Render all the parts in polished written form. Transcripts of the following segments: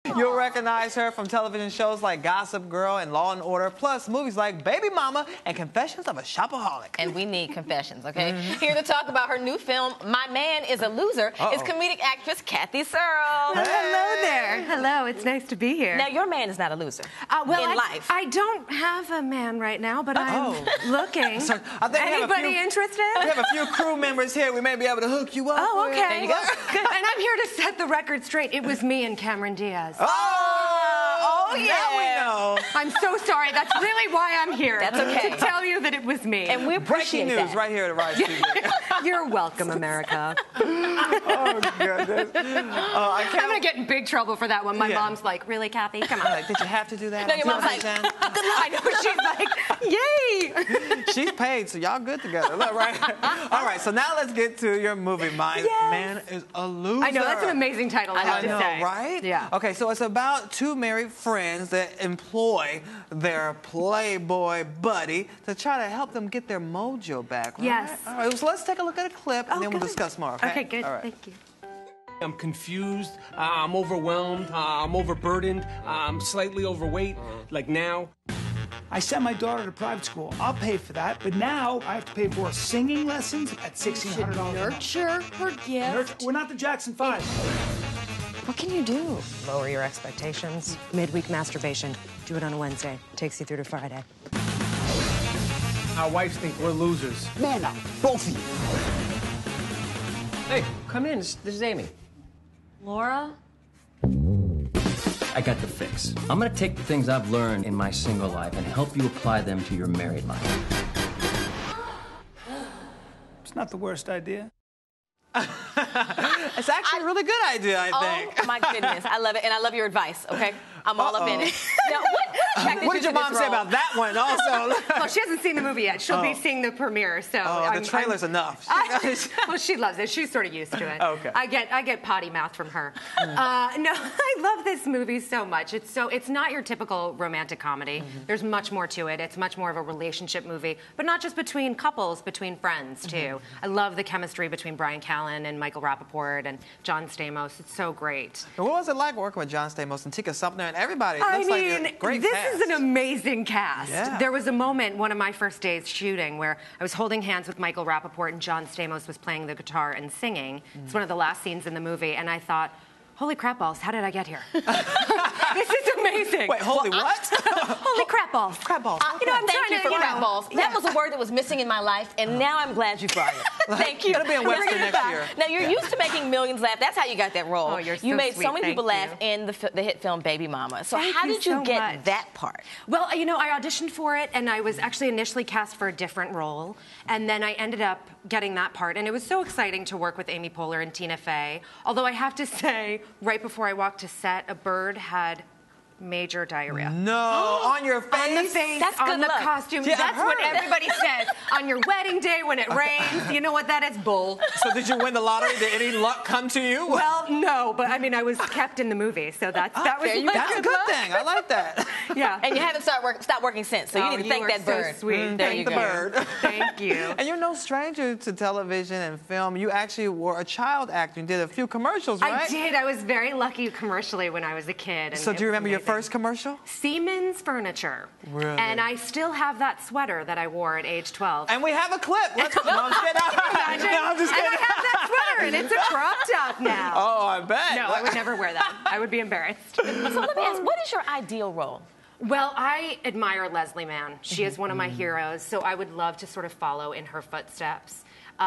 You'll recognize her from television shows like Gossip Girl and Law and Order, plus movies like Baby Mama and Confessions of a Shopaholic. And we need confessions, okay? Here to talk about her new film, My Man is a Loser, is comedic actress Kathy Searle. Hey. Hello there. Hello, it's nice to be here. Now, your man is not a loser in life. I don't have a man right now, but I'm looking. So, I think anybody interested? We have a few crew members here. We may be able to hook you up. Oh, okay. There you go. Good. And I'm here to set the record straight. It was me and Cameron Diaz. Oh, yeah. Now we know. I'm so sorry. That's really why I'm here. That's okay. To tell you that it was me. And we appreciate Breaking news right here at Rise TV. You're welcome, America. Oh, goodness. I'm going to get in big trouble for that one. My mom's like, really, Kathy? Come on. Like, did you have to do that? No, your mom's like, good luck. I know. She's like, yay. She's paid, so y'all good together. Look, right? All right, so now let's get to your movie, My Man is a Loser. I know, that's an amazing title, I have to say. Right? Yeah. Okay, so it's about two married friends that employ their playboy buddy to try to help them get their mojo back, right? Yes. All right, so let's take a look at a clip, and then we'll discuss more, okay? Okay, good. All right. Thank you. I'm confused, I'm overwhelmed, I'm overburdened, I'm slightly overweight, like now. I sent my daughter to private school. I'll pay for that, but now I have to pay for singing lessons at $1,600. Nurture her gift. We're not the Jackson 5. What can you do? Lower your expectations. Midweek masturbation. Do it on a Wednesday. Takes you through to Friday. Our wives think we're losers. Man up, both of you. Hey, come in. This is Amy. Laura? I got the fix. I'm gonna take the things I've learned in my single life and help you apply them to your married life. It's not the worst idea. It's actually a really good idea, I think. Oh, my goodness. I love it, and I love your advice, okay? I'm all up in it. Now, what did your mom say about that one also? Well, she hasn't seen the movie yet. She'll be seeing the premiere, so... the trailer's enough. Well, she loves it. She's sort of used to it. Okay. I get potty mouth from her. No, I love this movie so much. It's not your typical romantic comedy. There's much more to it. It's much more of a relationship movie, but not just between couples, between friends, too. I love the chemistry between Brian Callen and Michael Rappaport and John Stamos. It's so great. And what was it like working with John Stamos and Tika Sumner and everybody? I Looks mean, like a great this cast. is an amazing cast. Yeah. There was a moment, one of my first days shooting, where I was holding hands with Michael Rappaport and John Stamos was playing the guitar and singing. It's one of the last scenes in the movie, and I thought, holy crap balls, how did I get here? This is amazing. Wait, holy what? Holy crap balls. Crap balls. You know, I'm Thank trying you to, for crap balls. That was a word that was missing in my life, and now I'm glad you brought it. Thank you. It'll be in Webster next year. Now, you're used to making millions laugh. That's how you got that role. Oh, you're so You made sweet. so many people Thank laugh in the hit film Baby Mama. So Thank how you did you so get much. that part? Well, you know, I auditioned for it, and I was actually initially cast for a different role, and then I ended up getting that part, and it was so exciting to work with Amy Poehler and Tina Fey. Although I have to say, right before I walked to set, a bird had major diarrhea. No, on your face? On the face, That's on good the luck. costume. Yeah, That's I what heard. everybody says. On your wedding day when it rains, you know what that is? Bull. So did you win the lottery? Did any luck come to you? Well, no, but I mean, I was kept in the movie, so that was That's a good thing. I like that. Yeah. And you haven't stopped working since, so you need to thank that bird. So sweet. There Thank you the go. bird. Thank you. And you're no stranger to television and film. You actually were a child actor and did a few commercials, right? I did. I was very lucky commercially when I was a kid. So do you remember your first commercial? Siemens Furniture. Really? And I still have that sweater that I wore at age 12. And we have a clip. Let's no, I'm just kidding. No, I'm just And kidding. I have that sweater, and it's a crop top now. Oh, I bet. No, I would never wear that. I would be embarrassed. So let me ask, what is your ideal role? Well, I admire Leslie Mann. She is one of my heroes, so I would love to sort of follow in her footsteps.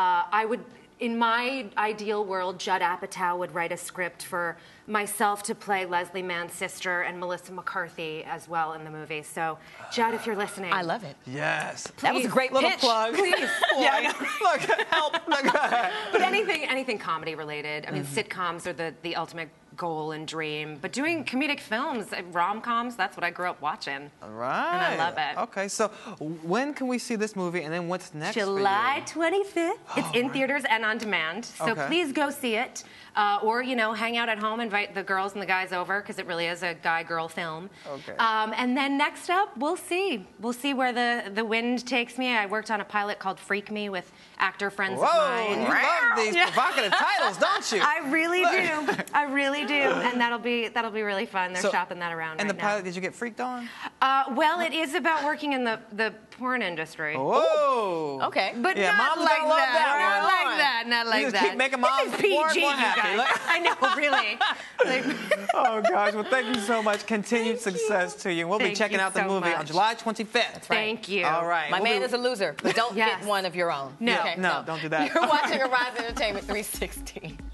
In my ideal world, Judd Apatow would write a script for myself to play Leslie Mann's sister and Melissa McCarthy as well in the movie. So, Judd, if you're listening. I love it. Yes. That was a great Little pitch. plug. Please. Yeah, look, help. But anything comedy related. I mean, sitcoms are the ultimate goal and dream. But doing comedic films, rom-coms, that's what I grew up watching. All right. And I love it. Okay, so when can we see this movie, and then what's next July for you? 25th. It's in theaters and on demand. So Okay. please go see it. Or, you know, hang out at home, invite the girls and the guys over, because it really is a guy-girl film. Okay. And then next up, we'll see. We'll see where the wind takes me. I worked on a pilot called Freak Me with actor friends of Whoa, mine. you love these provocative titles, don't you? I really do. I really do. do, and that'll be really fun. They're So, shopping that around And right the pilot, now. did you get freaked on? Well, it is about working in the porn industry. Whoa. Okay. But Yeah, not mom's like gonna love that. that Not one. like that. Not like You just that. keep making moms This is PG, more and more you happy. guys. I know, really. Like, Oh, gosh. Well, thank you so much. Continued Thank success you. to you. We'll be Thank checking you out the so movie on much. July 25th. Thank you. All right. My We'll man be- is a loser, but don't Yes. get one of your own. No. Okay, No, don't do that. You're watching Arise Entertainment 316.